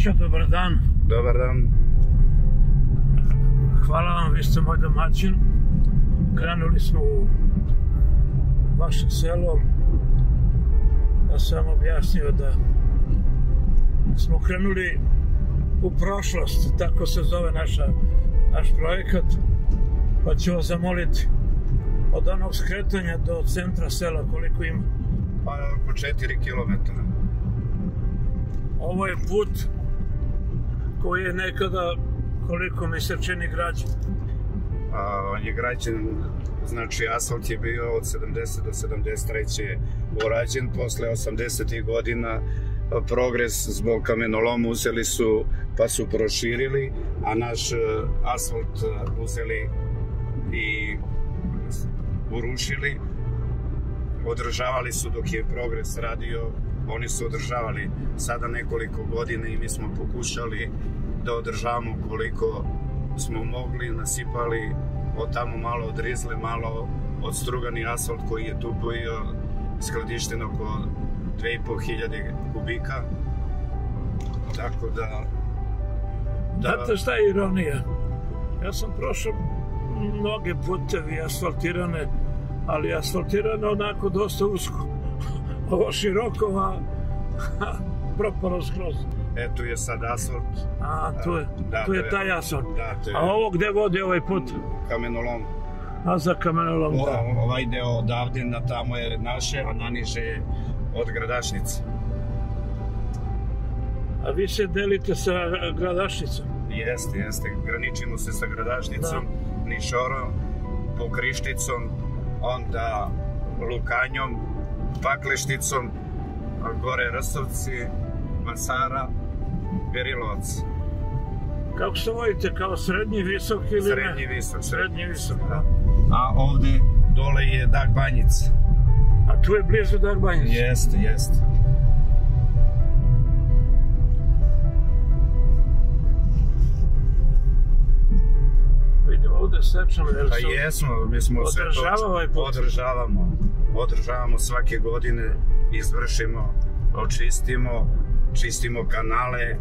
Saša, dobar dan. Dobar dan. Hvala vam, vi ste moj domaćin. Krenuli smo u vaše selo. Ja sam vam objasnio da smo krenuli u prošlost, tako se zove naš projekat, pa ću vas zamoliti od onog skretanja do centra sela koliko ima? Pa oko 4 kilometra. Ovo je put koji je nekada, koliko mi se čini, građen. On je građen, znači asfalt je bio od 70 do 73. urađen, posle 80. godina progres zbog kamenoloma uzeli su pa su proširili, a naš asfalt uzeli i urušili. Održavali su dok je progres radio, oni su održavali sada nekoliko godina i mi smo pokušali da održavamo koliko smo mogli, nasipali od tamo malo od rizle, malo od strugani asfalt koji je tu bio skladišten oko 2500 kubika. Tako da... Znate šta je ironija? Ja sam prošao mnoge putevi asfaltirane, ali asfaltirane onako dosta usko. Ovo široko, a propalo skroz. Tu je sad asfalt. A, tu je taj asfalt. Da, a ovo gde vodi ovaj put? Kamenolom. A za kamenolom, da. Ovaj deo odavde na tamo je naše, a naniže je od Gradašnice. A vi se delite sa Gradašnicom? Jeste. Graničimo se sa Gradašnicom, Nišorom, Pokrišticom, onda Lukanjom, Paklešticom, gore Rsovci, Masara, Berilovac. Kako se vodite, kao srednji, visok ili ne? Srednji visok, da. A ovde dole je Dag Banjic. A tu je blizu Dag Banjic? Jeste. Vidimo ovde sečano, jer pa jesmo, mi smo sve to održavamo svake godine, izvršimo, čistimo kanale,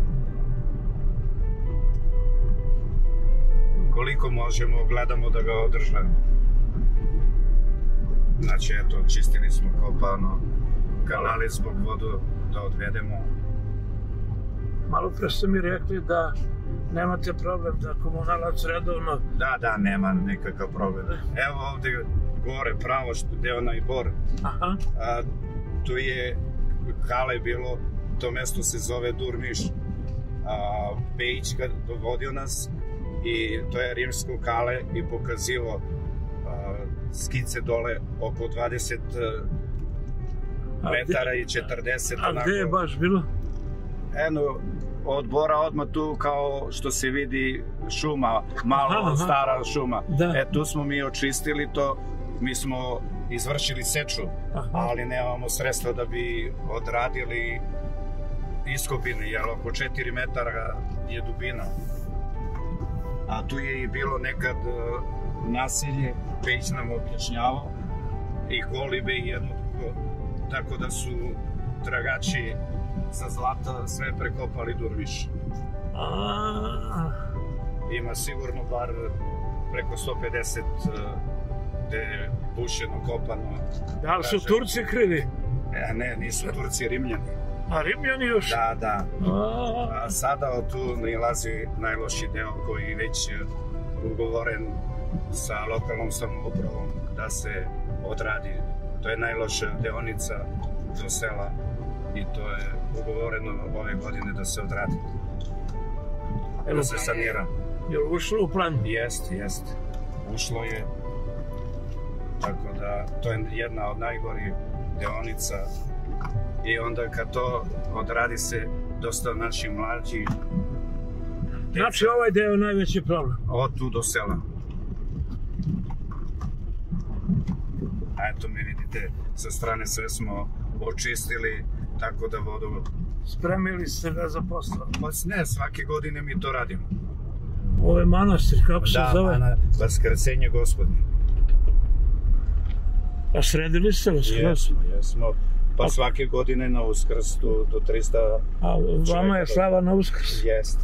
koliko možemo, gledamo da ga održavamo. Znači, eto, čistili smo kopano, kanale zbog vodu da odvedemo. Malo pre ste mi rekli da nemate problem da komunalac redovno... Da, nema nekakav problem. Evo ovde gore pravo gde je onaj bor. Tu je kale bilo, to mesto se zove Durmiš. Pejić ga dovodio nas i to je rimsko kale i pokazivo skice dole oko 20 metara i 40. A gde je baš bilo? Eno, od bora odmah tu kao što se vidi šuma, malo stara šuma. Tu smo mi očistili to, mi smo izvršili seču, ali nemamo sredstva da bi odradili iskopine, jer oko 4 metara je dubina. A tu je i bilo nekad naselje, Pejić nam objašnjavao, i kolibe i jedno drugo, tako da su tragači za zlata sve prekopali Durmiš. Ima sigurno bar preko 150 gde je bušeno, kopano. Da li su Turci krivi? Ne, nisu Turci, Rimljani. A Rimljani još? Da. A sada tu nalazi najloši deo koji već ugovoren sa lokalnom samoupravom da se odradi. To je najloša deonica do sela i to je ugovoreno ove godine da se odradi. Da se sanira. Je li ušlo u plan? Jeste. Ušlo je. Tako da, to je jedna od najgorih deonica. I onda kad to odradi se, dosta naših mlađi... Znači ovaj deo je najveći problem? Od tu do sela. A eto mi vidite, sa strane sve smo očistili, tako da vodu... Spremili ste ga za posao? Pa ne, svake godine mi to radimo. Ovo je manastir, kako se zove? Da, Vaskrsenje Gospodnje. A sredili ste vas? Jesmo. Pa svake godine na Uskrs do 300... A vama je slava na Uskrs? Jest.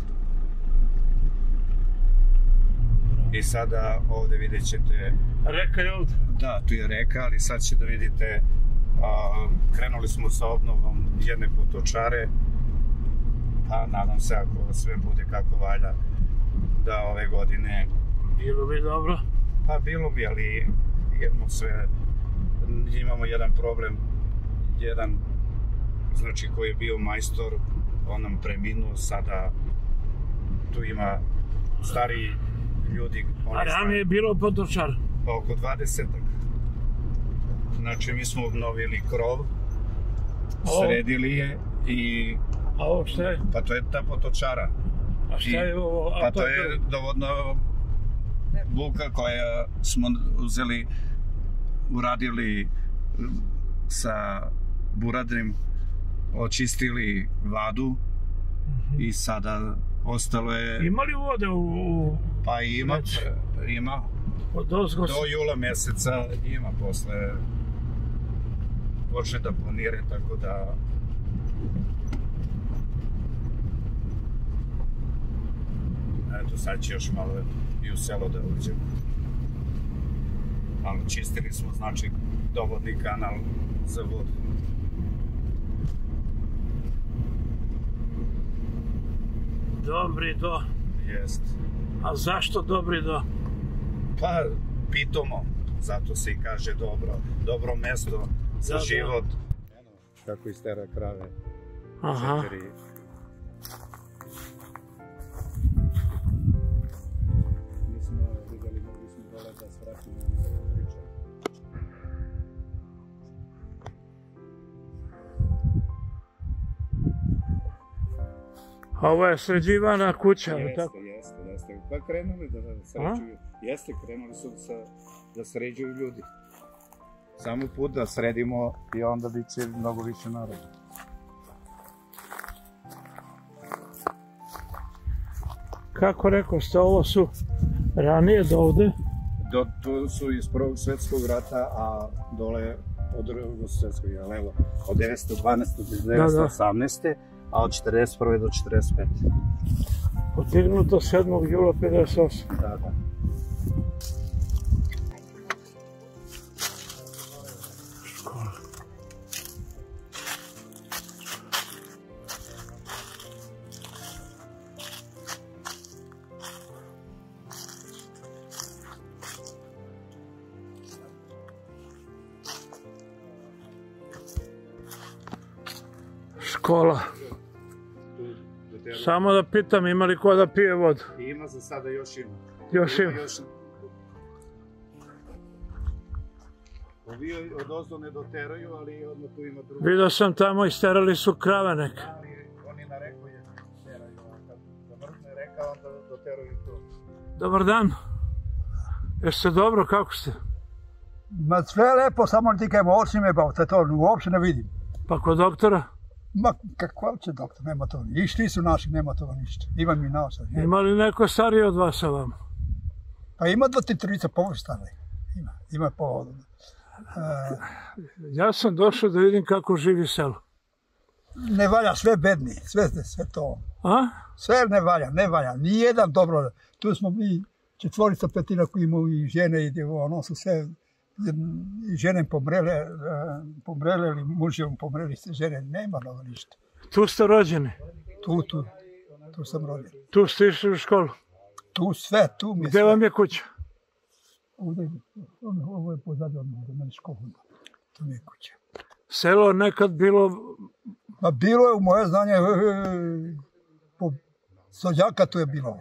I sada ovdje vidjet ćete... Reka je ovdje? Da, tu je reka, ali sad ćete da vidite, krenuli smo sa obnovom jedne potočare, a nadam se ako sve bude kako valja, da ove godine... Bilo bi dobro? Pa bilo bi, ali imamo jedan problem, znači koji je bio majstor, on nam preminuo, sada tu ima stariji ljudi. A ranije je bilo potočar? Pa oko 20-ak. Znači mi smo obnovili krov, sredili je i... A ovo šta je? Pa to je ta potočara. A šta je ovo? Pa to je dovodna buka koja smo uradili sa buradrim, očistili vadu i sada ostalo je... Ima li vode u... Pa ima. Do jula mjeseca ima, posle počne da planire, tako da... Eto, sad će još malo i u selo da uđemo. Ali čistili smo, znači, dovodni kanal za vodu. Dobri do. Jest. A zašto dobri do? Pa, pitomo. Zato se i kaže dobro mesto za život. Kako istera krave. Aha. A ovo je sređivana kuća, ali tako? Jeste. Pa krenuli da sređuju. Jeste, krenuli su da sređuju ljudi. Samo put da sredimo i onda bit će mnogo više naroda. Kako rekao ste, ovo su ranije do ovde? Tu su iz Prvog svjetskog rata, a dole od Drugog svjetskog, evo, od 1912. do 1918. a od 1941. do 1945. Podignuto 7. jula 1958. Da. Škola. Škola. Samo da pitam, ima li ko da pije vodu? Ima, za sada još ima. Još ima? Ovi od ozdo ne doteraju, ali odmah tu ima drugo. Vidio sam tamo, isterali su krave neke. Ali oni na reku je teraju, a kad zamrzne reka, onda doteraju to. Dobar dan. Jeste dobro, kako ste? Ma sve lepo, samo ti kaj oči me bavite, to uopće ne vidim. Pa kod doktora? Ma kako će doktor, nema to, išli su naši, nema toga ništa, imam i nosa. Ima li neko stariji od vas sa vam? Pa ima 2-3 površ stari, ima po... Ja sam došao da vidim kako živi selo. Ne valja, sve bedni, sve to. A? Sve ne valja, nijedan dobro, tu smo mi 4/5 koji imaju i žene i ono su sve... I žene pomrele ili muževom pomreli se žene, nema novo ništa. Tu ste rođeni? Tu sam rođen. Tu ste išli u školu? Tu sve, tu mi je sve. Gde vam je kuća? Ovo je pozadnje od mene školu. Tu mi je kuća. Selo nekad bilo... Pa bilo je u moje znanje, po Sođaka tu je bilo.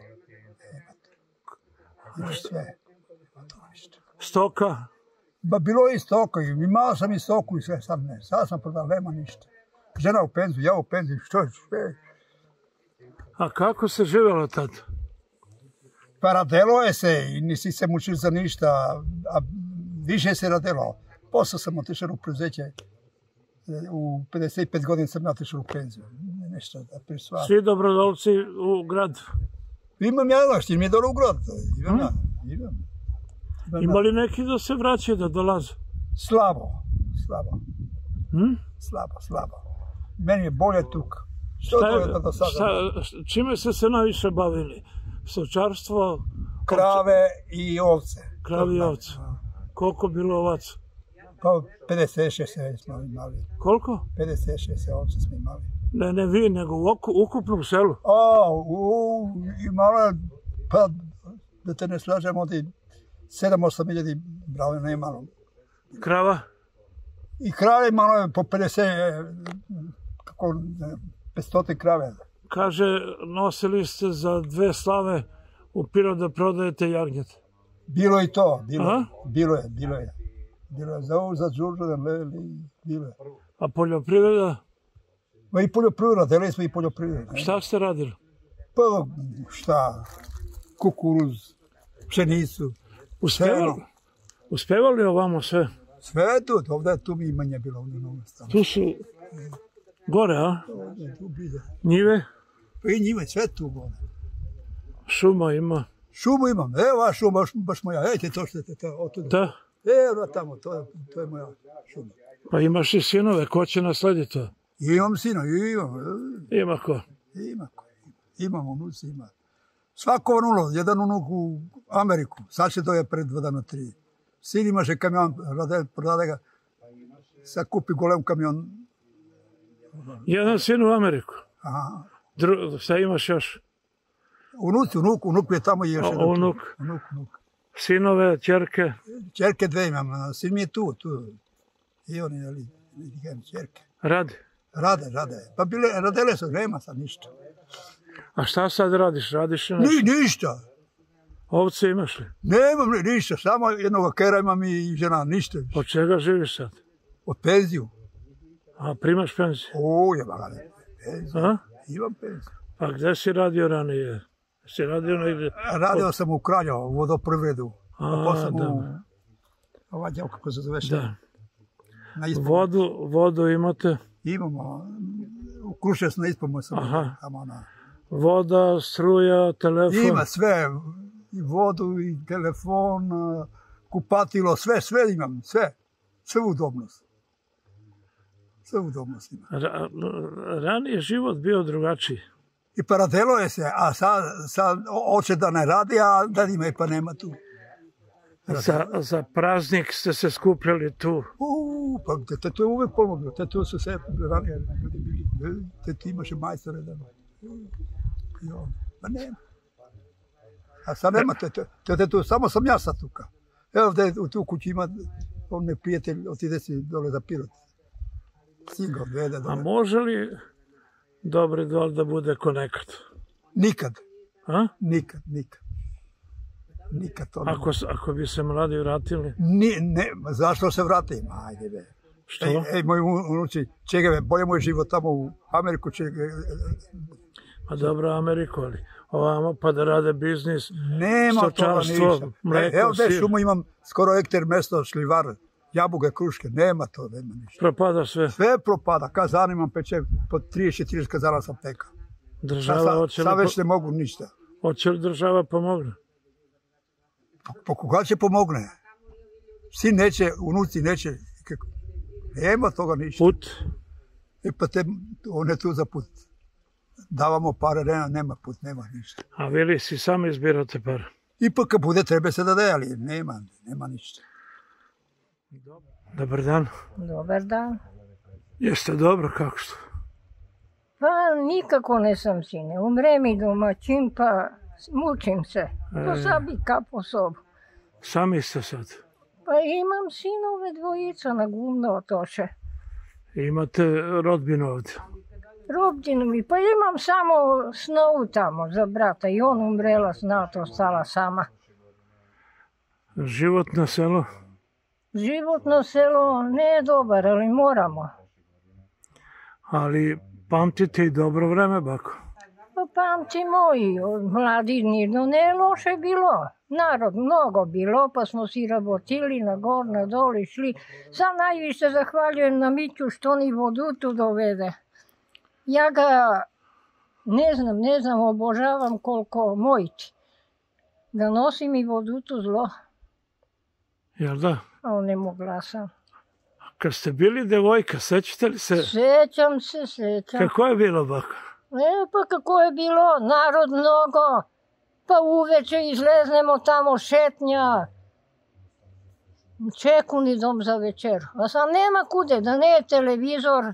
Još sve. Stoka? Ba bilo je i stoka, imao sam i stoku i sve, sad ne, sad sam prodao, nema ništa. Žena u penziju, ja u penziju, što je sve. A kako se živjelo tad? Pa radelo je se i nisi se mučio za ništa, a više se radelo. Posle sam otišao u preduzeće, u 55 godina sam otišao u penziju. Nešto da prisvaja. Svi dobrodolci u grad? Imam ja vaštin, mi je dobro u grad, imam. Ima li neki da se vraćaju, da dolaze? Slabo. slabo. Meni je bolje tuka. Što je to do sada? Čime ste se najviše bavili? Stočarstvo? Krave i ovce. Krave i ovce. Koliko bilo ovaca? Pa 56 smo imali. Koliko? 56 ovce smo imali. Ne vi, nego u ukupnom selu? Imala, pa da te ne slažem, od 7-8 hiljadi brave nemalo. Krava? I krave imalo je po 500 krave. Kaže, nosili ste za 2 slave u Pirot da prodajete jagnjete. Bilo je to, bilo je. Bilo je za Đurđan, bilo je. A poljoprivreda? Ma i poljoprivreda, delili smo i poljoprivreda. Šta ste radili? Pa šta, kukuruz, pšenicu. Uspevali ovamo sve? Sve je tu, ovdje tu mi imanje bilo ovdje na ovom stanu. Tu su gore, a? Njive? Pa i njive, sve tu gore. Šuma ima? Šumu imam, evo ova šuma, baš moja, ejte to što je otuda. Da? Evo tamo, to je moja šuma. Pa imaš i sinove, ko će naslediti to? Imam sina, imam. Ima ko? Imam unuci, ima. Svako unulo, jedan unuk u Ameriku, sad će to je pred 2 dana 3. Sin imaše kamion, prodade ga, sad kupi golem kamion. Jedan sin u Ameriku? Aha. Šta imaš još? Unuk je tamo i još jedan. Unuk. Sinove, ćerke? Ćerke 2 imam, sin mi je tu. I oni, ali, ćerke. Rade? Rade. Pa radele su, nema sad ništa. A šta sad radiš? Radiš li ništa. Ovce imaš li? Nemam ništa, samo jednog kera imam i žena, ništa. Od čega živiš sad? Od penziju. A primaš penziju? Penziju. Imam penziju. A gde si radio ranije? Si radio negdje? Radio sam u Kraljevo, u vodoprivredu. Ova djel, kako se zove še? Da. Vodu imate? Imamo. U Kruševac na Ispomu sam. Voda, struja, telefon? Ima sve. I vodu, i telefon, kupatilo, sve imam. Sve udobnost. Sve udobnost ima. Ranije život bio drugačiji. I pa radelo je se, a sad hoće da ne radi, a da ima pa nema tu. Za praznik ste se skupljali tu? Pa te to je uvek pomoglo, te tu su sve ranije ljudi bili, te ti imaše majstore da pa nema. A sad nema, te tu, samo sam ja sad tuka. Evo ovdje u tu kući ima, on me prijatelj, otide si dole za Pirot. Sin ga odvede dole. A može li Dobri Dol da bude ko nekad? Nikad. A? Nikad to ne. Ako bi se mladi vratili? Ne, zašto se vratim? Ajde be. Što? Moji unuci, čega be, bolje moj život tamo u Ameriku. A dobro, Ameriku, ali ovamo pa da rade biznis, stočarstvo, mleko, evo gde šumu imam skoro hektar mesto, šljivar, jabuke, kruške, nema ništa. Propada sve? Sve propada, kazan imam peče, po 30-40 kazana sam pekao. Sad već ne mogu ništa. Hoće li država pomogne? Po koga će pomogne? Sin neće, unuci neće, nema toga ništa. Put? Pa on je tu za put. Davamo pare, nema put, nema ništa. A vi li si sami izbirate pare? Ipak kad bude treba se da daje, ali nema ništa. Dobar dan. Dobar dan. Jeste dobro, kako ste? Pa nikako ne sam sine. Umre mi domaćin, pa mučim se. To sad bi kapo sobu. Sami ste sad? Pa imam sinove 2 na gumno otoše. Imate rodbinu ovdje? Rodbinu mi, pa imam samo snovu tamo za brata i on umrela, znate, ostala sama. Život na selu? Život na selu ne je dobar, ali moramo. Ali pamtite i dobro vreme, bako? Pa pamtimo i od mladih nirno ne je loše bilo. Narod mnogo bilo, pa smo si rabotili na gor, na dol išli. Sad najviše zahvaljujem na Miću što ni vodu tu dovede. Ja ga ne znam, obožavam koliko mojiti. Da nosim i vodu tu zlo. Jel da? A on ne mogla sam. Kad ste bili devojka, sećate li se? Sećam se, sećam. Kako je bilo, bako? Pa kako je bilo, narod mnogo, pa uveče izleznemo tamo šetnja, čekuni dom za večer. A sam nema kude, da ne je televizor,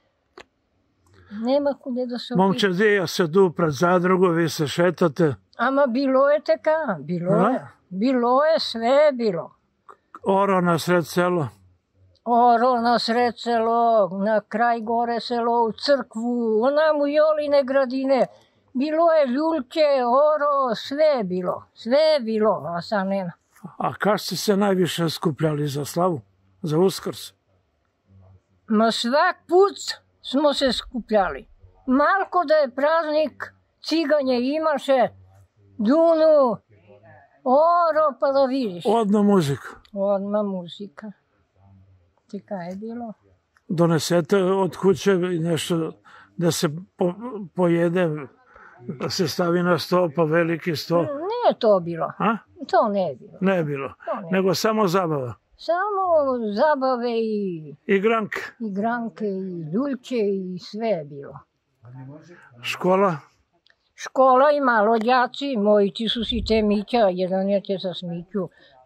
nema kude da se... Momčadija se du pred zadrugu, vi se šetate. Ama bilo je teka, bilo je, sve je bilo. Oro na sred selo? Oro na sred selo, na kraj gore selo, u crkvu, onam u Joline gradine. Bilo je ljulke, oro, sve je bilo, a sad nema. A kad ste se najviše skupljali za slavu, za Uskrs? Ma svak put smo se skupljali. Malko da je praznik, ciganje imaše, dunu, oro, pa da vidiš. Odmah muzika? Odmah muzika. Tika je bilo. Donesete od kuće nešto da se pojede, da se stavi na sto, pa veliki sto? Nije to bilo. A? To ne je bilo. Ne je bilo, nego samo zabava? Samo zabave i... Igranke? Igranke i ljuljke i sve je bilo. Škola? Škola i malo djaci, mojići su si te Mića, jedan je te sa Smiću,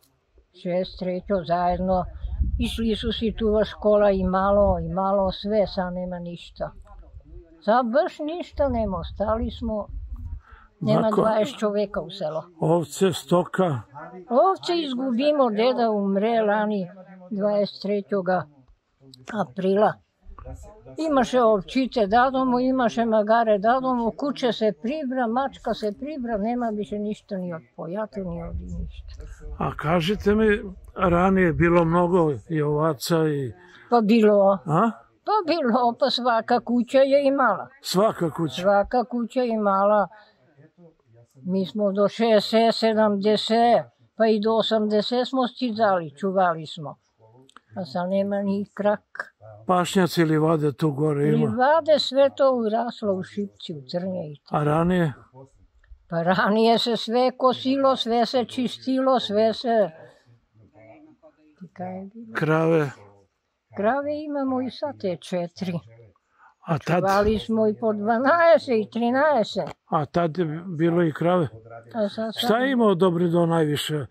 6 zajedno. Išli su si tu škola i malo sve, sad nema ništa. Sad baš ništa nema, ostali smo, nema 20 čoveka u selo. Ovce, stoka? Ovce izgubimo, deda umre lani 23. aprila. Imaše ovčice dadomo, imaše magare dadomo, kuće se pribra, mačka se pribra, nema više ništa ni od pojata, ni od ništa. A kažite mi, ranije je bilo mnogo i ovaca i... Pa bilo. A? Pa bilo, pa svaka kuća je imala. Svaka kuća? Svaka kuća je imala. Mi smo do 60, 70, pa i do 80 smo stizali, čuvali smo. A sad nema ni krak. Pašnjaci ili vade tu gore ima? Livade, sve to uraslo u Šipci, u Crnje. A ranije? Pa ranije se sve kosilo, sve se čistilo, sve se... Krave? Krave imamo i sad te 4. A tad? Čuvali smo i po 12 i 13. A tad je bilo i krave? Šta je imao Dobrido najviše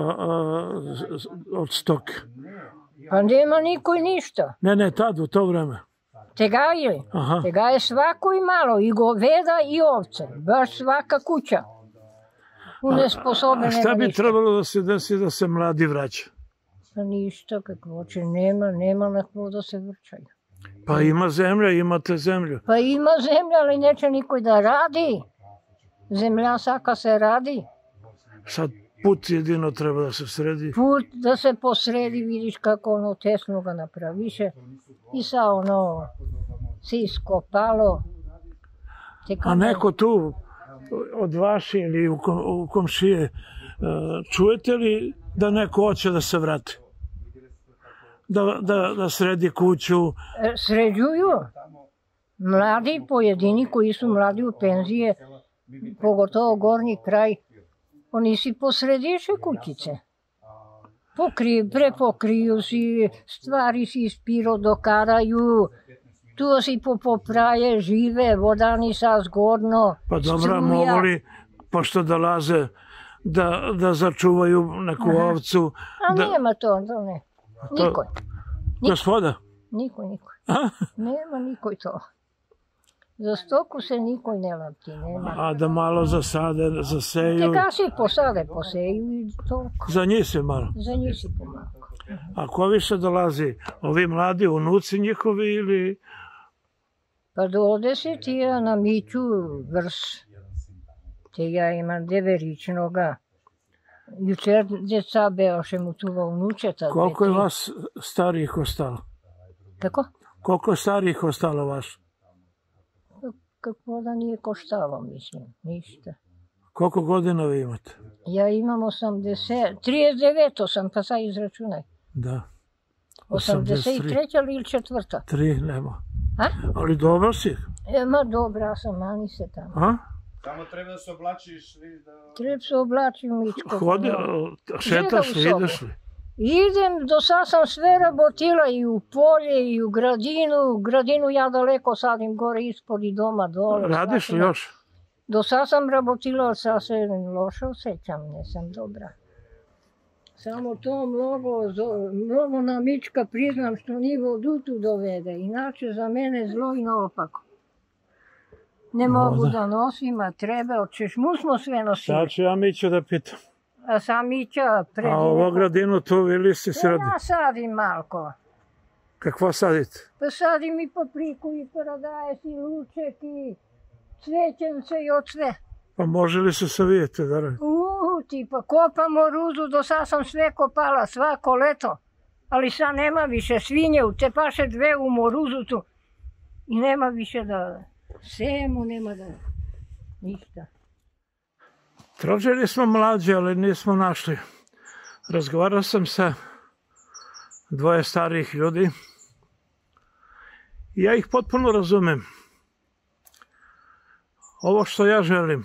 od stoke? Pa nema niko i ništa. Ne, tad, u to vreme. Tegajili. Tegaje svako i malo, i goveda i ovce. Baš svaka kuća. Unesposobene. A šta bi trebalo da se desi da se mladi vraća? Pa ništa, kako hoće, nema na ko da se vrćaju. Pa ima zemlja, imate zemlju. Pa ima zemlja, ali neće niko da radi. Zemlja saka se radi. Sad put jedino treba da se sredi. Put da se posredi, vidiš kako ono tesno ga napraviše. I sa ono se iskopalo. A neko tu od vaše ili u komšije, čujete li da neko hoće da se vrati? Da sredi kuću? Sređuju. Mladi pojedini koji su mladi u penzije, pogotovo gornji kraj, oni si posrediše kućice. Prepokriju si, stvari si ispiro dokaraju, tu si popraje, žive, vodani sa zgodno. Pa dobro, mogu li, pošto dolaze, da začuvaju neku ovcu? A nema to ne. Nikoj. Gospoda? Nikoj. Nema nikoj to. Za stoku se nikoj ne lapti, nema. A da malo zasade, zaseju? Teka si poseju i toliko. Za njih se malo? Za njih si pomalo. A ko više dolazi? Ovi mladi unuci njihovi ili... Pa dode se ti ja na Miću Vrs. Te ja imam 9-ričnoga. Jučer djeca beoše mu tuva unučeta. Koliko je vas starijih ostalo? Kako? Koliko je starijih ostalo vas? Kako da nije koštalo, mislim, ništa. Koliko godina vi imate? Ja imam 39 sam, pa sad izračunaj. Da. 83 ili 4. 3 nema. A? Ali dobro si? Ma dobra sam, mani se tamo. A? Samo treba da se oblačiš. Treba se oblačiti u Mičko. Šetaš li, ideš li? Idem, do sad sam sve rabotila i u polje i u gradinu. Gradinu ja daleko sadim gore ispod i doma dole. Radiš li još? Do sad sam rabotila, ali sad se loše osjećam, nisam dobra. Samo to mnogo namička priznam što ni vodu tu dovede. Inače za mene zlo i naopako. Ne mogu da nosim, a treba, mu smo sve nosili. Sad ću ja Miću da pitam. A sam Mića predi... A ovo gradinu tu ili si se radi? Ja sadim malko. Kakvo sadite? Pa sadim i papriku, i paradajz, i luček, i cvećence, i od sve. Pa može li se savijete da radi? Tipa kopamo ruzu, do sad sam sve kopala, svako leto. Ali sad nema više svinje, te paše dve u moruzu tu. I nema više da sejemo, nema da ništa. Trođeni smo mlađi, ali nismo našli. Razgovarao sam sa dvoje starijih ljudi i ja ih potpuno razumem. Ovo što ja želim,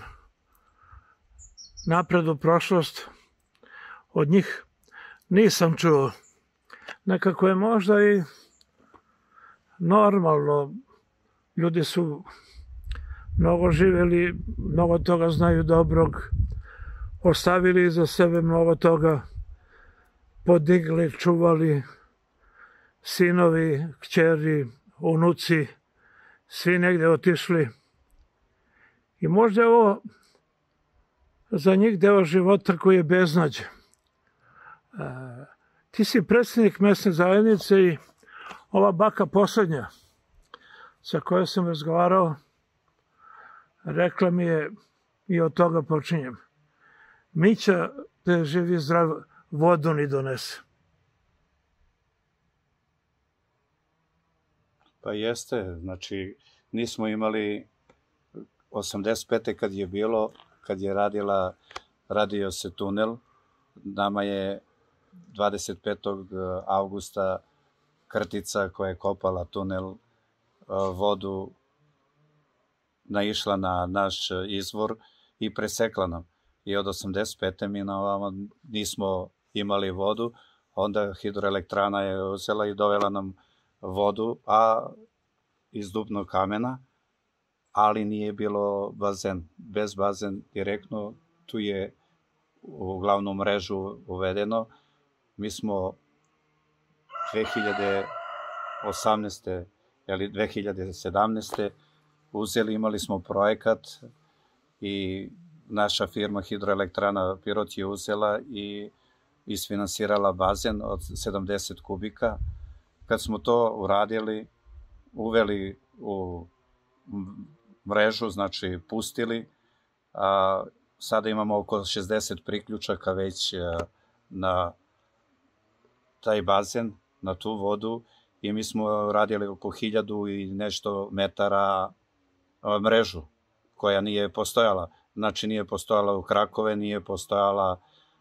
napred u prošlost, od njih nisam čuo. Nekako je možda i normalno. Ljudi su mnogo živjeli, mnogo toga znaju dobrog, ostavili iza sebe mnogo toga, podigli, čuvali, sinovi, kćeri, unuci, svi negdje otišli. I možda je ovo za njih deo života koji je beznađe. Ti si predsjednik mesne zajednice i ova baka posljednja sa kojom sam razgovarao, rekla mi je, i od toga počinjem, Mića da je živi zdrav vodu ni donese. Pa jeste, znači nismo imali 85. kad je radio se tunel, nama je 25. avgusta krtica koja je kopala tunel vodu naišla na naš izvor i presekla nam. I od 85. mi na ovamo nismo imali vodu, onda hidroelektrana je uzela i dovela nam vodu, a iz dubnog kamena, ali nije bilo bazen. Bez bazen direktno, tu je u glavnu mrežu uvedeno. Mi smo 2018. ili 2017. uzeli, imali smo projekat i naša firma Hidroelektrana Pirot je uzela i isfinansirala bazen od 70 kubika. Kad smo to uradili, uveli u mrežu, znači pustili, sada imamo oko 60 priključaka već na taj bazen, na tu vodu, i mi smo radili oko 1000 i nešto metara mrežu koja nije postojala. Znači nije postojala u Krakove, nije postojala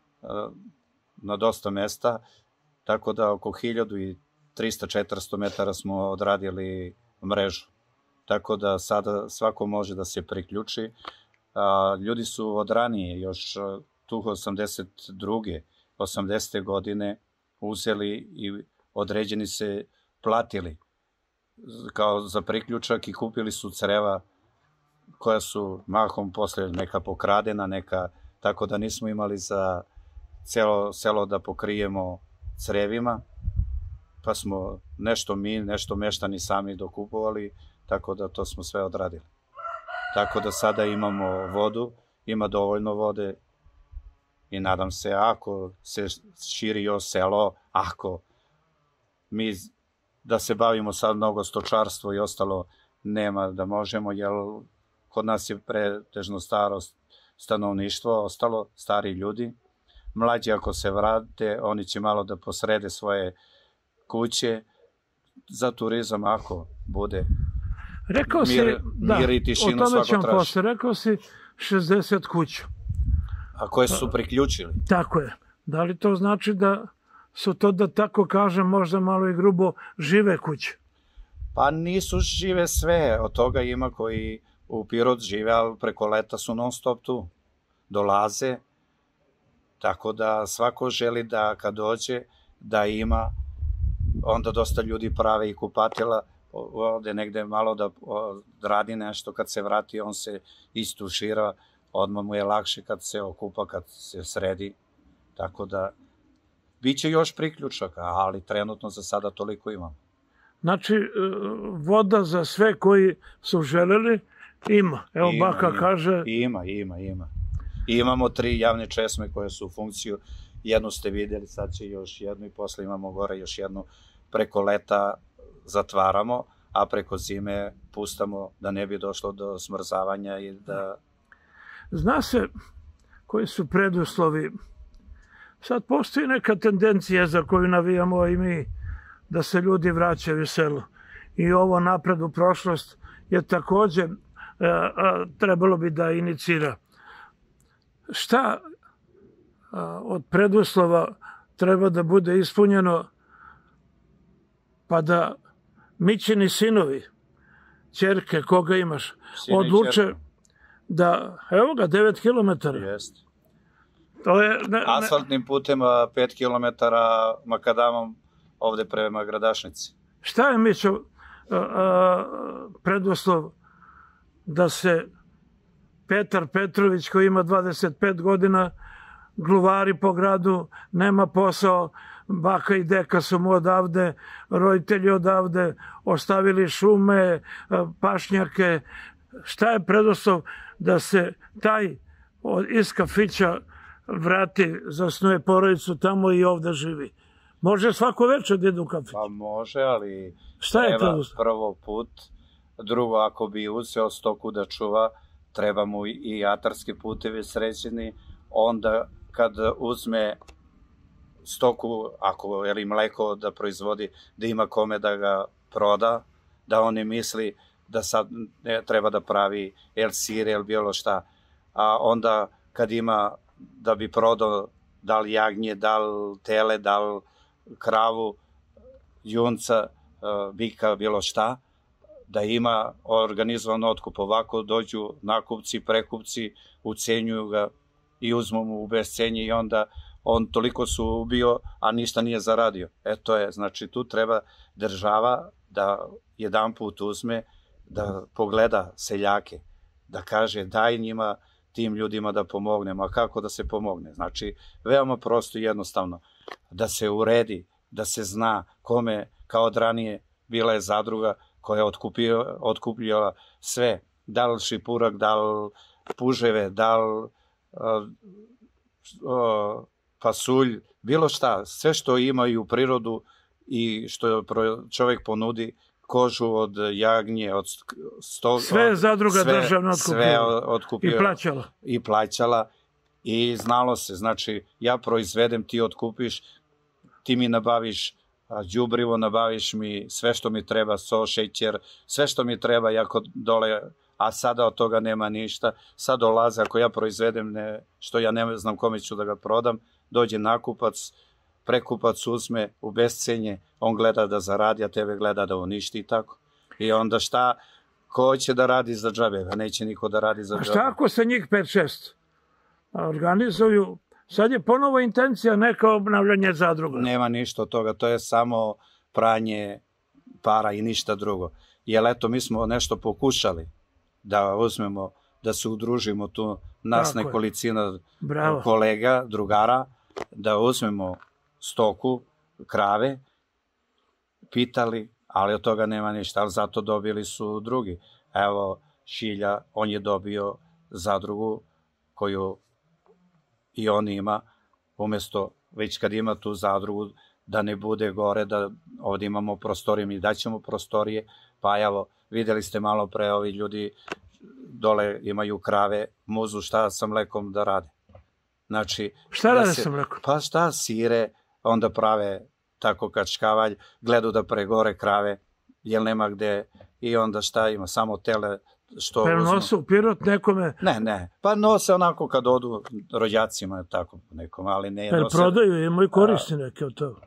na dosta mesta, tako da oko 1300-400 metara smo odradili mrežu. Tako da sada svako može da se priključi. Ljudi su od ranije, još tu 82. 80. godine uzeli i određeni se platili kao za priključak i kupili su creva koja su mahom posle neka pokradena, neka, tako da nismo imali za celo selo da pokrijemo crevima, pa smo nešto mi, nešto meštani sami dokupovali, tako da to smo sve odradili. Tako da sada imamo vodu, ima dovoljno vode i nadam se, ako se širi još selo, ako mi da se bavimo sad mnogo stočarstvo i ostalo, nema da možemo, jer kod nas je pretežno staro stanovništvo, ostalo stari ljudi. Mlađi ako se vrate, oni će malo da posrede svoje kuće za turizam, ako bude mir i tišinu svako traži. Rekao si 60 kuća. A koje su priključili? Tako je. Da li to znači da su to, da tako kažem, možda malo i grubo, žive kuće? Pa nisu žive sve. Od toga ima koji u Pirot žive, ali preko leta su non stop tu. Dolaze. Tako da svako želi da kad dođe da ima, onda dosta ljudi prave i kupatila, ovde negde malo da radi nešto, kad se vrati on se istušira, odmah mu je lakše kad se okupa, kad se sredi, tako da biće još priključaka, ali trenutno za sada toliko imam. Znači, voda za sve koji su želeli ima. Evo baka kaže... Ima. I imamo 3 javne česme koje su u funkciju. Jednu ste vidjeli, sad će još jednu i posle imamo gore još jednu. Preko leta zatvaramo, a preko zime pustamo da ne bi došlo do smrzavanja i da... Zna se koji su preduslovi. Sad postoji neka tendencija za koju navijamo i mi, da se ljudi vraćaju u selo. I ovo napred u prošlost je takođe trebalo bi da inicira. Šta od preduslova treba da bude ispunjeno pa da Mićini sinovi, ćerke, koga imaš, odluče da, evo ga, 9 kilometara. Jeste. Asfaltnim putem 5 kilometara makadamom ovde prema Gradašnici. Šta je, Mićo, preduslov da se Petar Petrović, koji ima 25 godina, gluvari po gradu, nema posao, baka i deka su mu odavde, roditelji odavde, ostavili šume, pašnjake. Šta je preduslov da se taj iz kafića vrati, zasnuje porodicu tamo i ovde živi? Može svako večer da ide u kafić? Pa može, ali treba prvo put. Drugo, ako bi uzeo stoku da čuva, treba mu i atarski putevi sređeni. Onda kad uzme stoku, ako je mleko da proizvodi, da ima kome da ga proda, da on ne misli da sad treba da pravi sir ili bilo šta. A onda kad ima da bi prodao da li jagnje, da li tele, da li kravu, junca, bika, bilo šta, da ima organizovan otkup. Ovako dođu nakupci, prekupci, ucenjuju ga i uzmu mu u bescenje i onda on toliko su ubio, a ništa nije zaradio. To je, znači tu treba država da jedan put uzme, da pogleda seljake, da kaže daj njima, tim ljudima da pomognemo. A kako da se pomogne? Znači, veoma prosto i jednostavno, da se uredi, da se zna kome, kao od ranije, bila je zadruga koja je otkupljala sve, da li šipurak, da li puževe, da li pasulj, bilo šta, sve što imaju u prirodu i što čovjek ponudi, kožu od jagnje, od stoga. Sve je zadruga državno otkupila. I plaćala. I znalo se, znači, ja proizvedem, ti otkupiš, ti mi nabaviš đubrivo, nabaviš mi sve što mi treba, so, šećer, sve što mi treba, jako dole, a sada od toga nema ništa. Sad dolaze, ako ja proizvedem što ja ne znam kome ću da ga prodam, dođe nakupac, prekupac uzme u bescenje, on gleda da zaradi, a tebe gleda da uništi i tako. I onda šta, ko će da radi za džabe? Neće niko da radi za džabe. A šta ako se njih 5-6 organizuju? Sad je ponovo intencija neka obnavljanje zadruga. Nema ništa od toga, to je samo pranje para i ništa drugo. Jer eto, mi smo nešto pokušali da uzmemo, da se udružimo tu, nas nekolicina kolega, drugara, da uzmemo stoku, krave, pitali, ali od toga nema ništa, ali zato dobili su drugi. Evo, Šilja, on je dobio zadrugu koju i on ima, umjesto, već kad ima tu zadrugu, da ne bude gore, da ovdje imamo prostorije, mi daćemo prostorije, pa evo, videli ste malo pre, ovi ljudi dole imaju krave, muzu šta sa mlekom da rade. Znači, šta rade sa mlekom? Pa šta, sire, onda prave tako kačkavalj, gledu da pregore krave, jer nema gde, i onda šta ima, samo tele što uzmu. Nosu u Pirot nekome? Ne, pa nose onako kad odu rođacima, tako nekom, ali ne nose. Prodaju, imaju koristi neke od toga.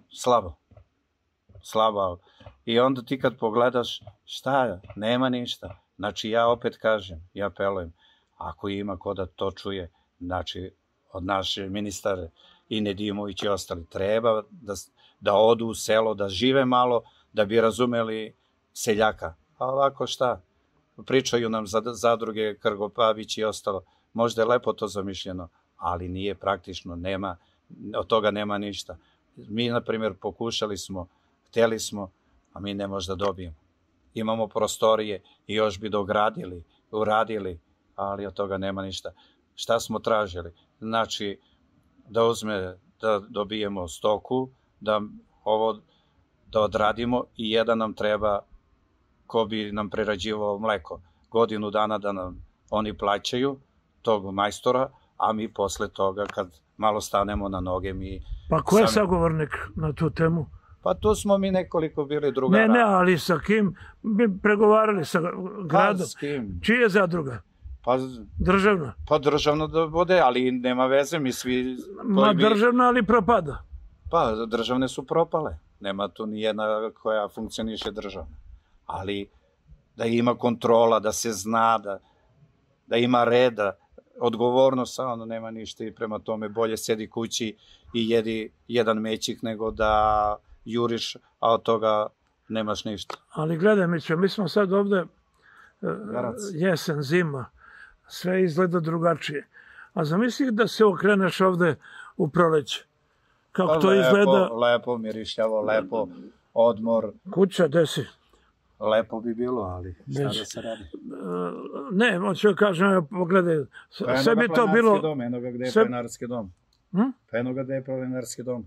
Slabo, i onda ti kad pogledaš, šta, nema ništa. Znači, ja opet kažem, ja apelujem, ako ima ko da to čuje, znači, od naše ministar i Nedimović i ostali. Treba da odu u selo, da žive malo, da bi razumeli seljaka. A ovako šta? Pričaju nam za zadruge, Krgopavić i ostalo. Možda je lepo to zamišljeno, ali nije praktično, od toga nema ništa. Mi, na primjer, pokušali smo, hteli smo, a mi ne možda dobijemo. Imamo prostorije i još bi dogradili, uradili, ali od toga nema ništa. Šta smo tražili? Znači, da dobijemo stoku, da ovo da odradimo i jedan nam treba ko bi nam prerađivao mleko. Godinu dana da nam oni plaćaju tog majstora, a mi posle toga kad malo stanemo na noge mi... Pa ko je sagovornik na tu temu? Pa tu smo mi nekoliko bili drugara. Ne, ali sa kim bi pregovarali sa gradom? Pa s kim? Čija je zadruga? Pa državna? Pa državna da bude, ali nema veze, mi svi... Ma državna, ali propada? Pa državne su propale. Nema tu nijedna koja funkcioniše državna. Ali da ima kontrola, da se zna, da ima reda, odgovornost, ono nema ništa i prema tome bolje sedi kući i jedi jedan mećik nego da juriš, a od toga nemaš ništa. Ali gledaj, Mićo, mi smo sad ovde jesen, zima, sve izgleda drugačije. A zamisli da se okreneš ovde u proleće. Kako to izgleda? Lepo, mirišljavo, lepo, odmor. Kuća, gde si? Lepo bi bilo, ali šta da se radi? Ne, hoću da kažem, pogledaj, sve bi to bilo... Eno ga gde je planinarski dom. Eno ga gde je planinarski dom.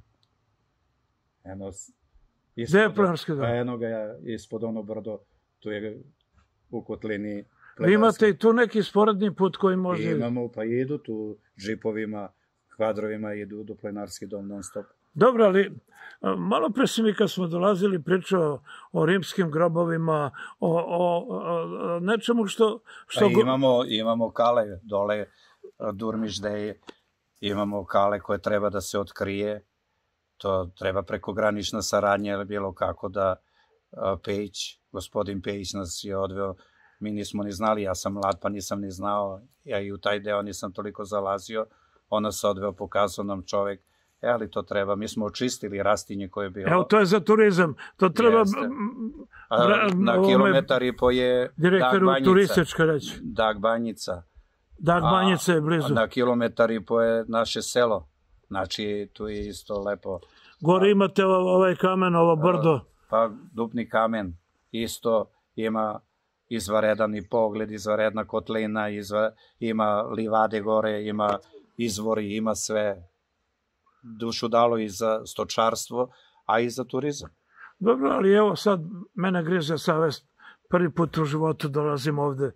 Gde je planinarski dom? Eno ga ispod ono brdo, tu je u kotlini. Vi imate i tu neki sporedni put koji može... Imamo, pa idu tu džipovima, kvadrovima, idu do planinarski dom non stop. Dobro, ali malo pre si mi kad smo dolazili pričao o rimskim grobovima, o nečemu što... Imamo kale dole, Durmiš Deje, imamo kale koje treba da se otkrije, to treba prekogranična saradnja ili bilo kako da Pejić, gospodin Pejić nas je odveo, mi nismo ni znali, ja sam mlad pa nisam ni znao, ja i u taj deo nisam toliko zalazio, on nas odveo, pokazao nam čovek, ali to treba, mi smo očistili rastinje koje je bilo. Evo, to je za turizam, to treba... Na kilometar i po je direktoru turistička reći. Dag Banjica. Dag Banjica je blizu. Na kilometar i po je naše selo, znači tu je isto lepo. Gore imate ovaj kamen, ovo brdo. Pa Dupni kamen, isto ima izvaredan i pogled, izvaredna kotlina, ima livade gore, ima izvori, ima sve. Dušu dalo i za stočarstvo, a i za turizam. Dobro, ali evo sad mene griže savest. Prvi put u životu dolazim ovde.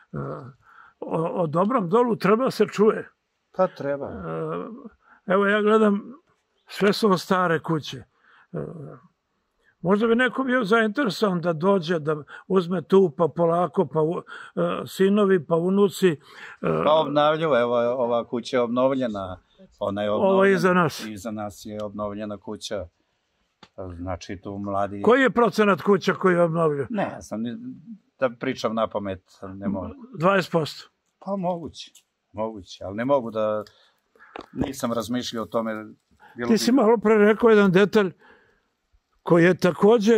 O Dobrom Dolu treba se čuje. Pa treba. Evo ja gledam, sve su stare kuće. Možda bi neko bio zainteresovan da dođe, da uzme tu, pa polako, pa sinovi, pa unuci. Pa obnavljivo, evo ova kuća je obnovljena. Ovo je iza nas. Iza nas je obnovljena kuća. Znači tu mladi... Koji je procenat kuća koji je obnovljen? Ne, sam da pričam na pamet, ne mogu. 20%? Pa moguće, ali ne mogu da... Nisam razmišljao o tome. Ti si malo pre rekao jedan detalj koji je takođe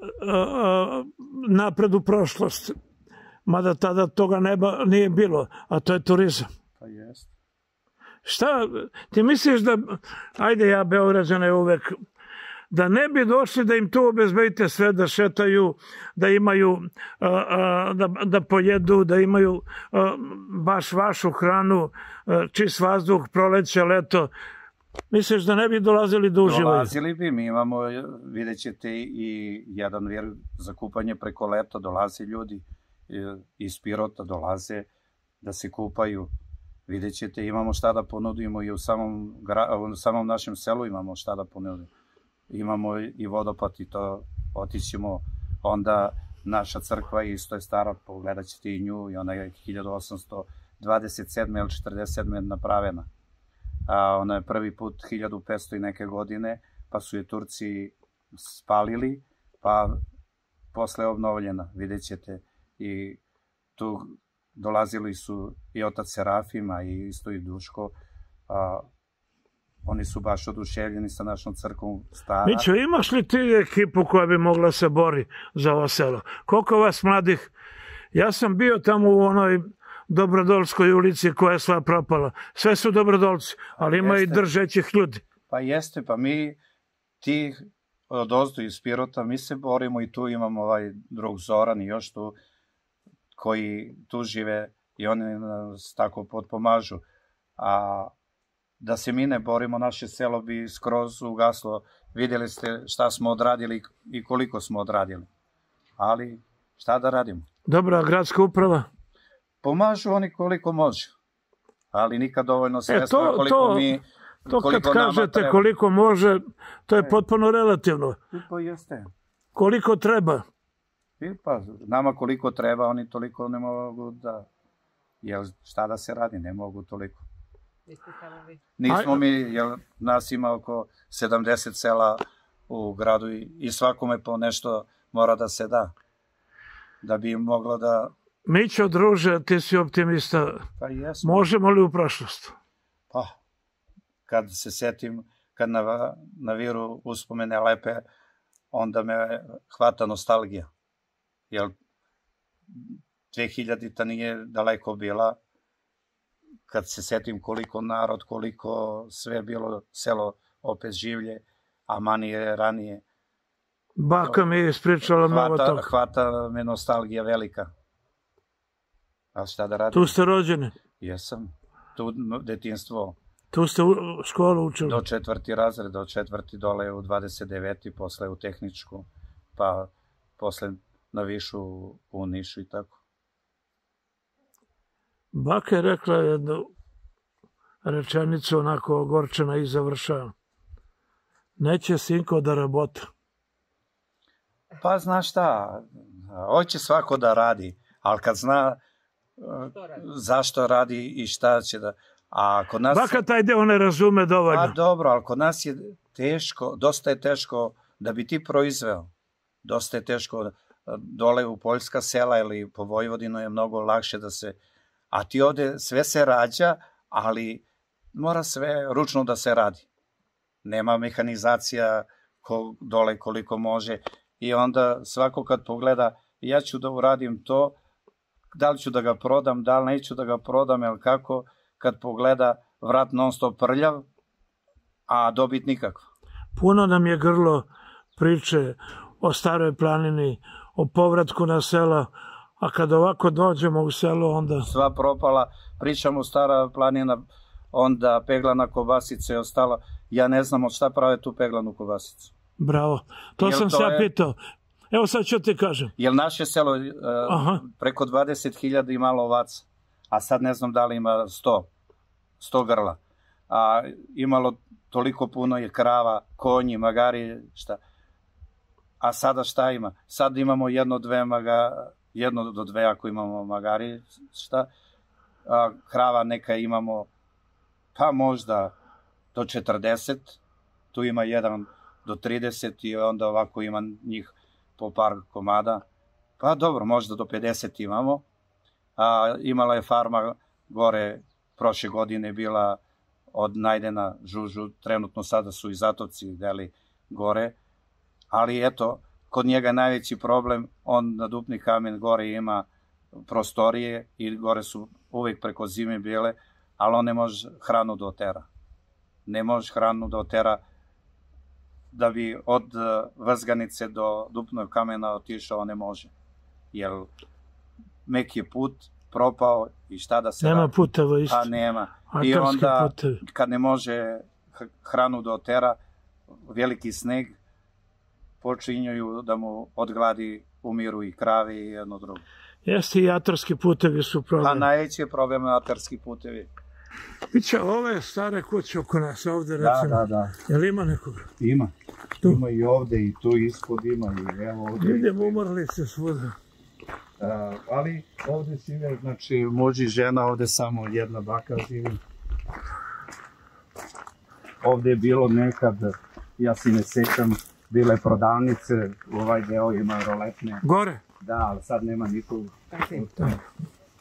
napred u prošlost, mada tada toga neba nije bilo, a to je turizam. Pa jest. Šta, ti misliš da, ajde ja Beograđane uvek, da ne bi došli da im tu obezbedite sve, da šetaju, da imaju, da pojedu, da imaju baš vašu hranu, čist vazduh, proleće, leto, misliš da ne bi dolazili da uživaju? Dolazili bi, mi imamo, vidjet ćete i jedan vir za kupanje preko leta, dolaze ljudi iz Pirota, dolaze da se kupaju. Vidjet ćete, imamo šta da ponudimo i u samom našem selu imamo šta da ponudimo. Imamo i vodopad i to otićemo. Onda naša crkva isto je stara, pogledat ćete i nju i ona je 1827. ili 47. napravena. Ona je prvi put 1500 i neke godine, pa su je Turci spalili, pa posle je obnovljena, vidjet ćete. I tu dolazili su i otac Serafima i isto i Duško. Oni su baš oduševljeni sa našom crkvom stara. Mićo, imaš li ti ekipu koja bi mogla se bori za ovo selo? Koliko vas mladih? Ja sam bio tamo u onoj Dobrodolskoj ulici koja je sva propala. Sve su Dobrodolci, ali ima i držećih ljudi. Pa jeste, pa mi ti od ozdu iz Pirota, mi se borimo i tu imamo ovaj drug Zoran i još tu koji tu žive i oni nas tako potpomažu. A da se mi ne borimo, naše selo bi skroz ugaslo. Vidjeli ste šta smo odradili i koliko smo odradili. Ali šta da radimo? Dobra, gradska uprava? Pomažu oni koliko može. Ali nikad dovoljno sredstva koliko mi... To kad kažete koliko može, to je potpuno relativno. Pa jeste. Koliko treba? Pa nama koliko treba, oni toliko ne mogu da... Jer šta da se radi, ne mogu toliko. Nismo mi, jer nas ima oko 70 sela u gradu i svakome po nešto mora da se da. Da bi moglo da... Mićo, druže, ti si optimista. Pa jesmo. Možemo li u prošlost? Pa, kad se setim, kad na viru uspomene lepe, onda me hvata nostalgija. Jer 2000-ta nije daleko bila. Kad se setim koliko narod, koliko sve bilo selo opet življe, a manije ranije. Baka mi je ispričala mnogo toga. Hvata me nostalgija velika. A šta da radim? Tu ste rođeni? Jesam. Tu detinjstvo. Tu ste školu učili? Do 4. razred, do 4. dole u 29. posle u tehničku, pa posle na višu u Nišu i tako. Baka je rekla jednu rečenicu onako ogorčena i završava. Neće sinko da rabota. Pa znaš šta, hoće svako da radi, ali kad zna zašto radi i šta će da... Baka taj deo ne razume dovoljno. A dobro, ali kod nas je teško, dosta je teško da bi ti proizveo. Dosta je teško dole u poljska sela ili po Vojvodinu je mnogo lakše da se... A ti ovde sve se rađa, ali mora sve ručno da se radi. Nema mehanizacija dole koliko može i onda svako kad pogleda ja ću da uradim to, da li ću da ga prodam, da li neću da ga prodam, jer kako kad pogleda vrat non stop prljav, a dobit nikakva. Puno nam je grlo priče o Staroj planini, o povratku na sela, a kad ovako dođemo u selo, onda... Sva propala, pričamo Stara planina, onda peglana kobasica je ostala. Ja ne znam od šta prave tu peglanu kobasicu. Bravo, to sam se ja pitao. Evo sad ću ti kažem. Jer naše selo preko 20.000 ima ovaca, a sad ne znam da li ima 100 grla. A imalo toliko puno je krava, konji, magari, šta. A sada šta ima? Sad imamo jedno do dve ako imamo magari, šta. A krava neka imamo, pa možda do 40, tu ima 1 do 30 i onda ovako ima njih po par komada. Pa dobro, možda do 50 imamo. Imala je farma gore, prošle godine bila od Najdena Žužu, trenutno sada su i Zatovci deli gore, ali eto, kod njega je najveći problem, on na Dupni kamen gore ima prostorije i gore su uvijek preko zime bile, ali on ne može hranu da otera. Ne može hranu da otera da bi od Vrzganice do Dupnog kamena otišao, ne može. Jer mek je put propao i šta da se radi. Nema puteva isto. A nema. I onda kad ne može hranu da otera, veliki sneg, počinjuju da mu od gladi umiru i krave i jedno drugo. Jeste i atarski putevi su problem. Pa najveći je problem atarski putevi. Biće ove stare kuće oko nas ovde, recimo. Da. Jel ima nekoga? Ima. Ima i ovde i tu ispod ima i evo ovde. Vidim, umorili se svuda. Ali ovde žive, znači muž i žena, ovde samo jedna baka živi. Ovde je bilo nekad, ja si ne sećam, bile prodavnice, ovaj deo ima roletne. Gore? Da, ali sad nema nikog.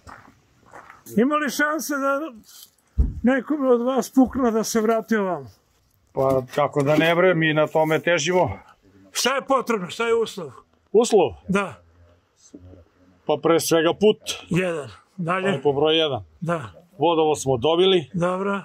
Ima li šanse da nekome od vas pukne da se vrati ovam? Pa kako da ne bre, mi na tome težimo. Šta je potrebno, šta je uslov? Uslov? Da. Pa pre svega put. Jedan. Dalje? Po broj 1. Da. Vodovod smo dobili. Dobro.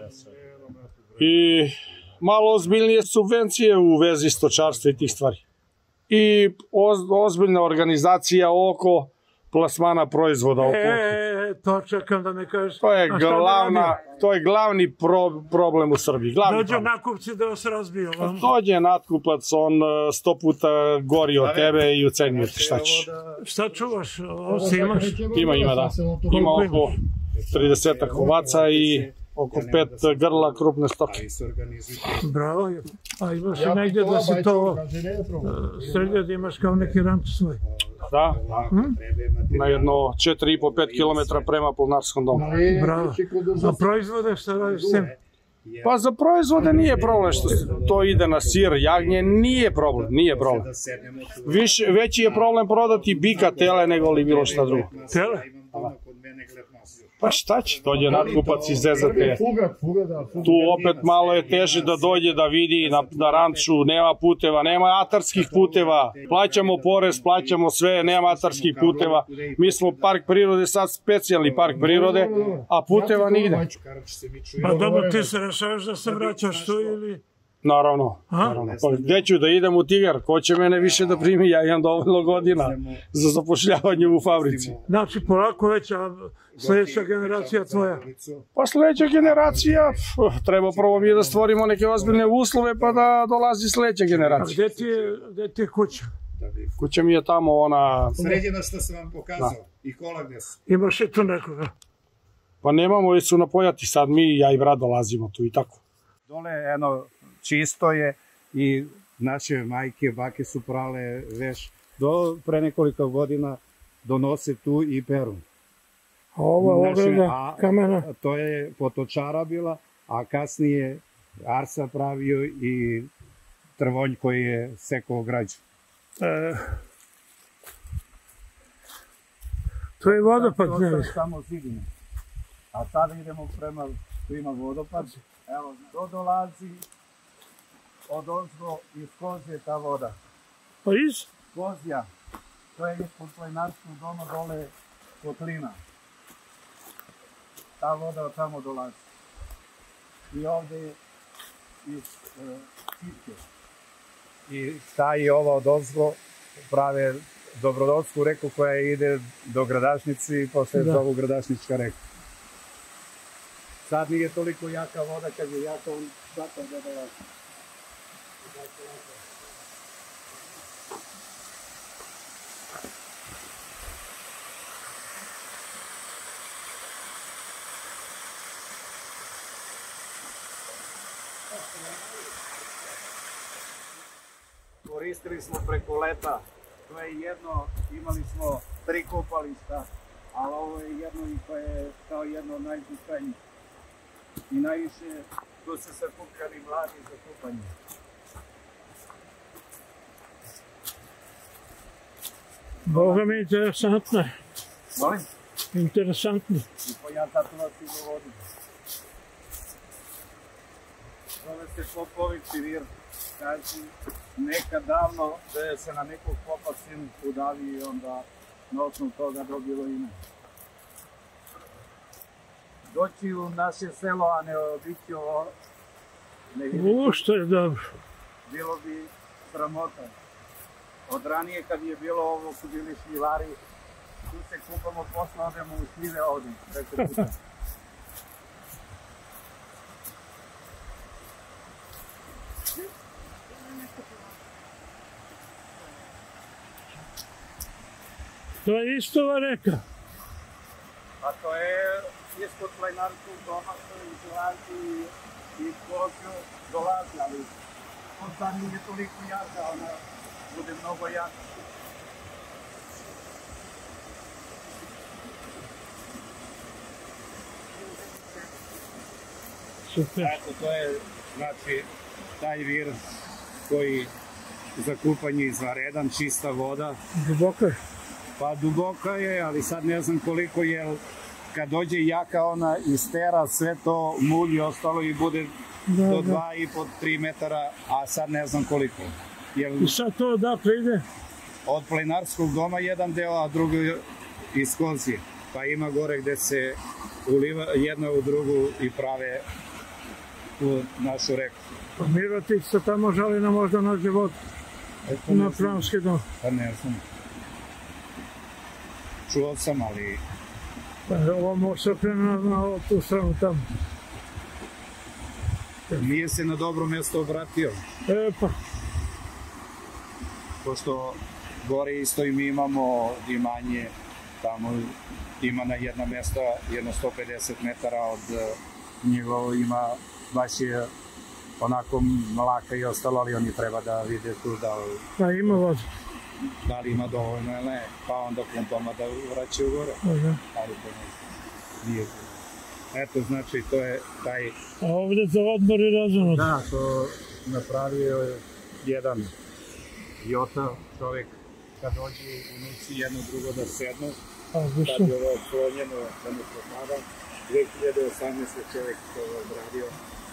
I malo ozbiljnije subvencije u vezi stočarstva i tih stvari. I ozbiljna organizacija oko plasmana proizvoda. To čekam da mi kažeš. To je glavni problem u Srbiji. Dođe nakupci da vas razbiju. Dođe natkupac, on 100 puta gori od tebe i ucenjuje ti šta ćeš. Šta čuvaš? Ovce imaš? Ima, da. Ima oko 30 ovaca i oko 5 grla krupne stoke. Bravo. A imaš i negdje da se to sredio, da imaš kao neki ranč svoj? Da, na jedno 4,5-5 km prema Polnarskom domu. Bravo. A proizvode šta radiš s tim? Pa za proizvode nije problem što to ide na sir, jagnje, nije problem. Veći je problem prodati bika, tele nego li bilo šta drugo. Tele? Pa šta će, dođe natkupac iz ZZT. Tu opet malo je teže da dođe da vidi na ranču, nema puteva, nema atarskih puteva, plaćamo porez, plaćamo sve, nema atarskih puteva. Mi smo park prirode, sad specijalni park prirode, a puteva nigde. Pa dobro, ti se rešavaš da se vraćaš tu ili... Naravno. Pa gde ću da idem u Tigar? Ko će mene više da primi? Ja imam dovoljno godina za zapošljavanje u fabrici. Znači, polako već, a sljedeća generacija tvoja? Pa sljedeća generacija, treba prvo mi da stvorimo neke ozbiljne uslove pa da dolazi sljedeća generacija. A gde ti je kuća? Kuća mi je tamo ona... Sređena što sam vam pokazao. I kola gde su. Imaš i tu nekoga? Pa nemamo, već su na Pojati, sad mi, ja i brat dolazimo tu i tako. Dole, čisto je i naše majke, bake su prale veš do pre nekoliko godina donose tu i peru. A ovo ogleda kamena? To je potočara bila, a kasnije Arsa pravio i Trvonj koji je sekao građu. To je vodopad, ne? To je samo zidine. A sada idemo prema, tu ima vodopad. Evo, to dolazi od ozgo iz Kozje ta voda. Pa iz? Kozja. To je ispod Planinarskog doma dole kotlina. Ta voda od tamo dolazi. I ovde iz Čitke. I ta i ova od ozgo prave Dobrododsku reku koja ide do Gradašnici i posle zovu Gradašnička reka. Sad nije toliko jaka voda, kad je jaka, on zato da dolazi. Koristili smo preko leta, to je jedno, imali smo 3 kupališta, ali ovo je jedno i koje je kao jedno od najznačajnijih. I najviše tu se sakupljali mladi za kupanje. Boga mi interesantno. Molim? Interesantno. I pa ja zato vas i govorim. Zove se Popović i vir. Kaži, nekad davno da je se na nekog popa sin udavi i onda na osnovu toga dobilo ime. Doći u naše selo, a ne obići ovo, ne vidjeti. Što je dobro. Bilo bi sramota. Od ranije kad je bilo ovo, su bili šljivari, tu se kupamo, posle odemo u šljive ovdje, preko puta. To je isto ova reka. A to je ispod Planinarskog doma, to je izlazi i Kozju dolazi, ali on sad nije toliko jaka, ona bude mnogo jaka. Super. Eto, to je, znači, taj vir koji za kupanje izvanredan, čista voda. Duboka je? Pa duboka je, ali sad ne znam koliko je, kad dođe jaka ona istera sve to mulj i ostalo i bude do 2,5-3 metara, a sad ne znam koliko. I sad to odakle ide? Od Planinarskog doma jedan deo, a drugi iz Kozije. Pa ima gore gde se uliva jedna u drugu i prave u našu reku. Pa Mirotić se tamo žali na možda na život na Planski dom. Pa ne znam. Čuo sam, ali... Ovo se okrenu na tu stranu tamo. Nije se na dobro mjesto obratio. Pa. Pošto gore isto i mi imamo imanje, tamo ima na jedna mjesta, jedno 150 metara od njegovo ima, baš je onako mlaka i ostalo, ali oni treba da vide tu da li... Pa ima vodu. Da li ima dovoljno ili ne, pa onda pumpama da vraćaju gore. Ali to nije. Eto, znači, to je taj... A ovdje za odmor i razumno? Da, to napravio je jedan Jota, čovjek, kad dođe unuci jedno drugo da sednu, kad je ovo otklonjeno, da mu propada, 2018. čovjek to je odradio.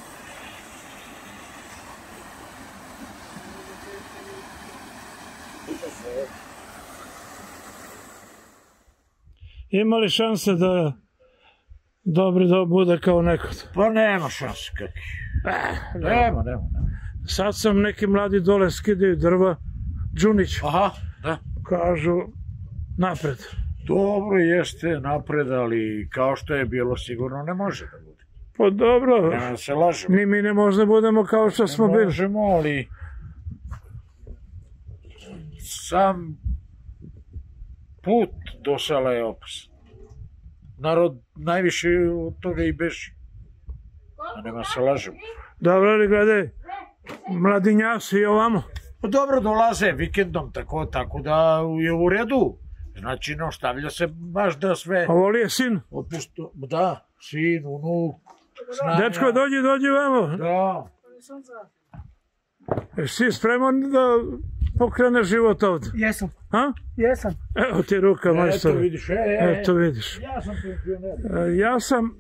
Ima li šanse da Dobri da bude kao nekad? Pa nema šanse kakvi. Nema. Sad sam neki mladi dole skidaju drva, Đunić. Aha, da. Kažu napred. Dobro jeste napred, ali kao što je bilo sigurno ne može da bude. Pa dobro. Nema se lažemo. Ni mi ne možda budemo kao što smo bili. Ne možemo, ali sam put do sela je opasan. Narod najviše od toga i beži. A nema se lažemo. Dobro, ali gledaj, mladinjaci i ovamo. Dobro dolaze vikendom, tako da je u redu. Znači, ne ostavlja se baš da sve... A voli je sin? Da, sin, unuk, snaja. Dečko, dođi vamo. Da. Jesi spreman da pokrene život ovdje? Jesam. Ha? Jesam. Evo ti ruka, majstore. Eto vidiš, Eto vidiš. Ja sam penzioner. Ja sam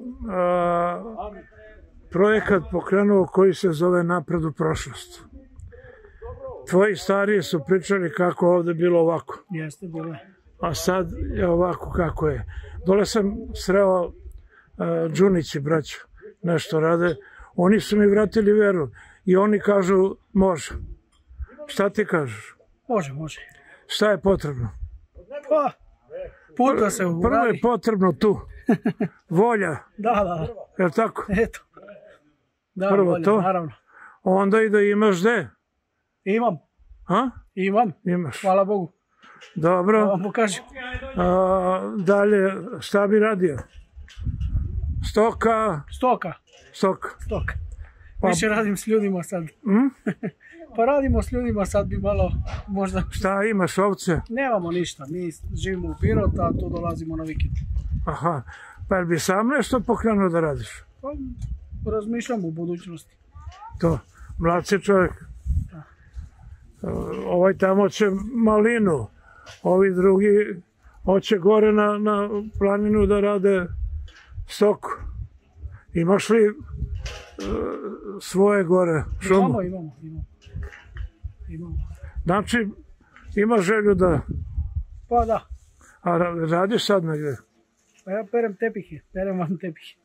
projekat pokrenuo koji se zove Napred u prošlost. Tvoji stariji su pričali kako ovdje bilo ovako. Jeste, bilo je. A sad je ovako kako je. Dole sam sreo Đunići, braću, nešto rade. Oni su mi vratili veru. I oni kažu, može. Šta ti kažeš? Može. Šta je potrebno? Pa, put da se uradi. Prvo je potrebno tu. Volja. Da. Je li tako? Eto. Da, prvo volja, to. naravno. Onda i da imaš gde? Imam. Ha? Imam. Imaš. Hvala Bogu. Dobro. Da vam pokažem. Dalje, šta bi radio? Stoka? Stoka. Više radim s ljudima sad. Pa radimo s ljudima, sad bi malo možda... Šta imaš, ovce? Nemamo ništa, mi živimo u Pirot, a tu dolazimo na vikend. Aha, pa bi sam nešto pokrenuo da radiš? Pa razmišljam u budućnosti. To, mlad si čovjek. Ovaj tamo će malinu, ovi drugi hoće gore na planinu da rade stoku. Imaš li svoje gore šumu? Imamo. Znači, ima želju da... Pa da. A radiš sad negdje? Pa ja perem vam tepihe.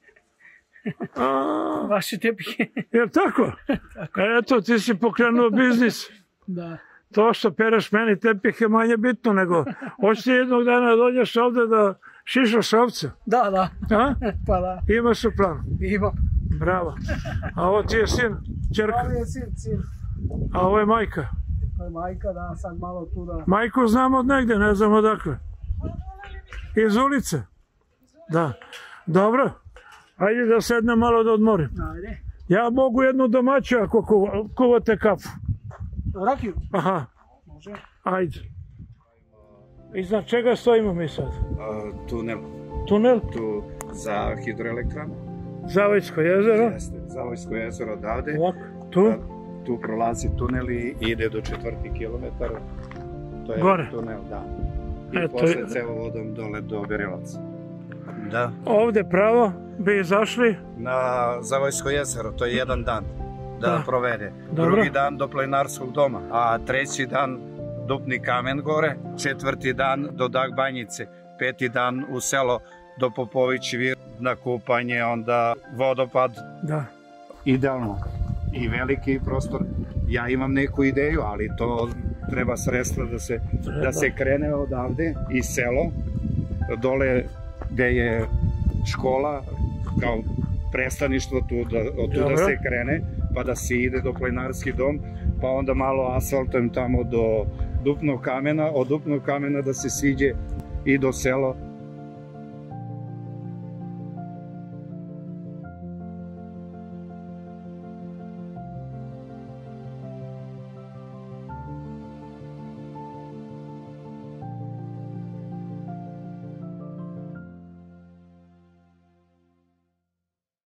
Vaše tepihe. Jel' tako? Eto, ti si pokrenuo biznis. Da. To što pereš meni tepih je manje bitno nego... Hoćeš ti jednog dana dođeš ovdje da šišaš ovce? Da. A? Pa da. Imaš u planu? Imam. Bravo. A ovo ti je sin, čerka? Ovo je sin. A ovo je majka? To je majka, da, sad malo tu da... Majku znam od negdje, ne znam odakle. Iz ulice? Da. Dobro. Ajde da sednem malo da odmorim. Ajde. Ja mogu jednu domaću ako kuvate kafu. Rakiju? Aha. Može. Ajde. Iznad čega stojimo mi sad? Tunel. Tunel? Tu za hidroelektranu. Zavojsko jezero? Jeste, Zavojsko jezero odavde. Ovako, tu? Tu prolazi tunel i ide do 4. kilometara. To je gore? Tunel, da. I posle cevovodom dole do Berilaca. Da. Ovde pravo bi izašli? Na Zavojsko jezero, to je jedan dan da provede. Drugi dan do Plenarskog doma, a treći dan Dupni kamen gore, četvrti dan do Dag Banjice, peti dan u selo do Popović Vir na kupanje, onda vodopad. Da. Idealno. I veliki prostor. Ja imam neku ideju, ali to treba sredstva da se krene odavde i selo, dole gde je škola, kao prestaništvo, od tu da se krene, pa da se ide do Plenarski dom, pa onda malo asfaltom tamo do Dupnog kamena, od Dupnog kamena da se siđe i do sela